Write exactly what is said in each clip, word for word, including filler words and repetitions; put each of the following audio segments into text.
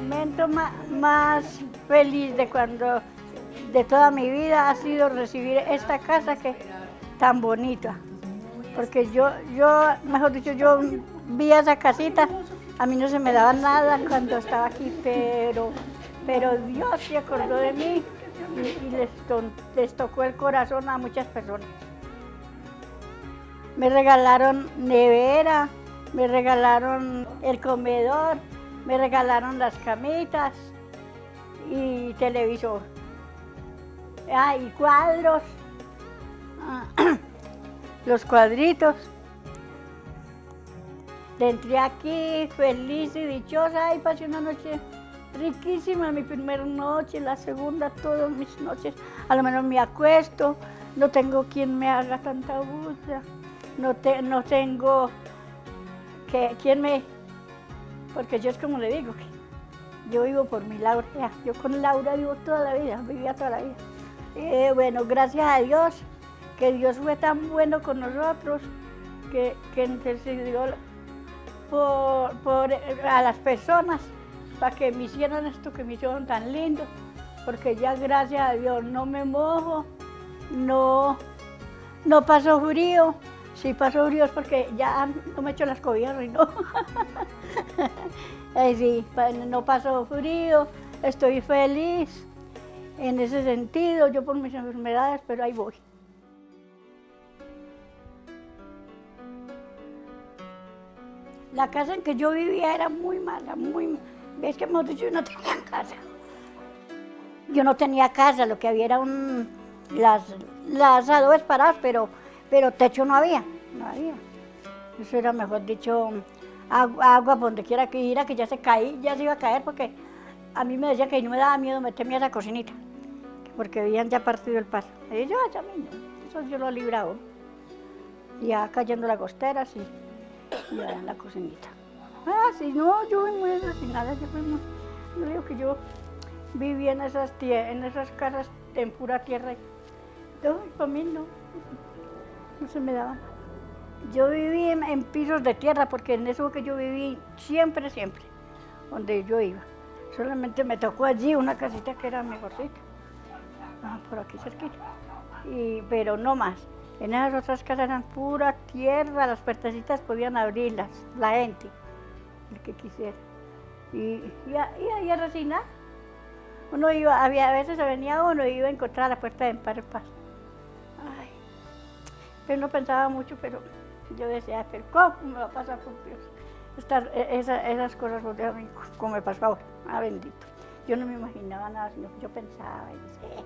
momento ma- más feliz de cuando, de toda mi vida ha sido recibir esta casa que tan bonita. Porque yo, yo, mejor dicho, yo vi esa casita, a mí no se me daba nada cuando estaba aquí, pero, pero Dios se acordó de mí y, y les, to- les tocó el corazón a muchas personas. Me regalaron nevera, me regalaron el comedor, me regalaron las camitas y televisor. Ah, y cuadros, los cuadritos. Entré aquí feliz y dichosa y pasé una noche riquísima, mi primera noche, la segunda, todas mis noches. A lo menos me acuesto, no tengo quien me haga tanta bulla, no, te, no tengo que, quien me... Porque yo es como le digo, que yo vivo por mi Laura, ya, yo con Laura vivo toda la vida, vivía toda la vida. Eh, bueno, gracias a Dios, que Dios fue tan bueno con nosotros, que, que intercedió por, por, a las personas para que me hicieran esto que me hicieron tan lindo, porque ya gracias a Dios no me mojo, no, no paso frío. Si paso frío es porque ya no me echo las cobijas, no. eh, sí, no paso frío, estoy feliz en ese sentido, yo por mis enfermedades, pero ahí voy. La casa en que yo vivía era muy mala, muy... ¿Ves que hemos dicho? Yo no tenía casa. Yo no tenía casa, lo que había era un... las, las adobes paradas, pero, pero techo no había, no había. Eso era, mejor dicho, agua, agua por donde quiera que ir, que ya se caía, ya se iba a caer, porque a mí me decían que no me daba miedo meterme a esa cocinita, porque habían ya partido el palo. Y yo, ya mismo, eso yo lo he librado. Ya cayendo las costeras y... y allá en la cocinita. Ah, sí, no, yo fui muy asesinada, yo fui muy... Yo digo que yo viví en esas, tie en esas casas en pura tierra. No, para mí no, no se me daba nada. Yo viví en, en pisos de tierra, porque en eso que yo viví siempre, siempre, donde yo iba. Solamente me tocó allí una casita que era mejorcita, ah, por aquí cerquita, y, pero no más. En esas otras casas eran pura tierra, las puertecitas podían abrirlas, la gente, el que quisiera. Y, y, y ahí a resinar. Uno iba, había, a veces venía uno y iba a encontrar la puerta de Amparo y Paz. Ay, pero no pensaba mucho, pero yo decía, pero ¿cómo me va a pasar por Dios? Estas, esas, esas cosas como me pasó ahora, ah, bendito. Yo no me imaginaba nada, sino que yo pensaba y decía,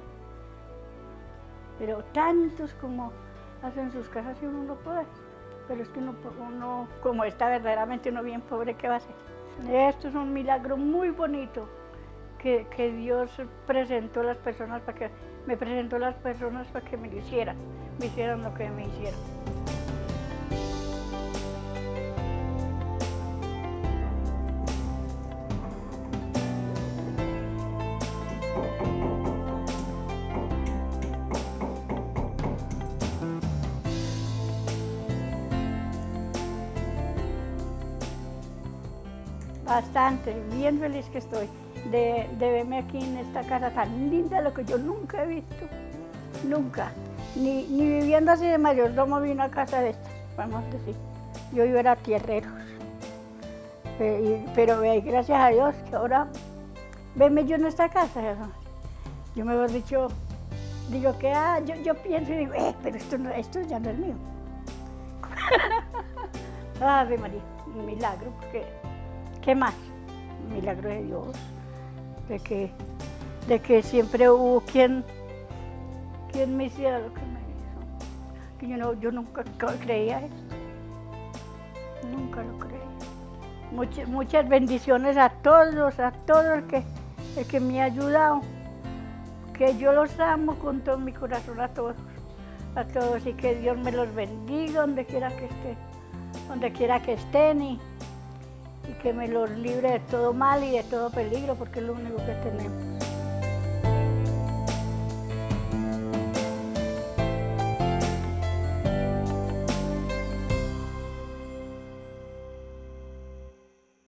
pero tantos como hacen sus casas y uno no puede. Pero es que uno, uno, como está verdaderamente uno bien pobre, ¿qué va a hacer? Esto es un milagro muy bonito que, que Dios presentó a las personas para que, me presentó a las personas para que me lo hicieran, me hicieran lo que me hicieron. Bastante, bien feliz que estoy de, de verme aquí en esta casa tan linda, lo que yo nunca he visto, nunca. Ni, ni viviendo así de mayordomo vi una casa de estas, vamos a decir. Yo iba a tierreros, pero, pero gracias a Dios que ahora venme yo en esta casa. Yo me he dicho, digo que ah, yo, yo pienso y digo, eh, pero esto, no, esto ya no es mío. Ave María, un milagro, porque ¿qué más? Un milagro de Dios, de que, de que siempre hubo quien, quien me hiciera lo que me hizo. Que yo, no, yo nunca creía esto, nunca lo creí. Muchas, muchas bendiciones a todos, a todo el que, el que me ha ayudado, que yo los amo con todo mi corazón a todos, a todos, y que Dios me los bendiga donde quiera que estén, donde quiera que estén, y, y que me los libre de todo mal y de todo peligro, porque es lo único que tenemos.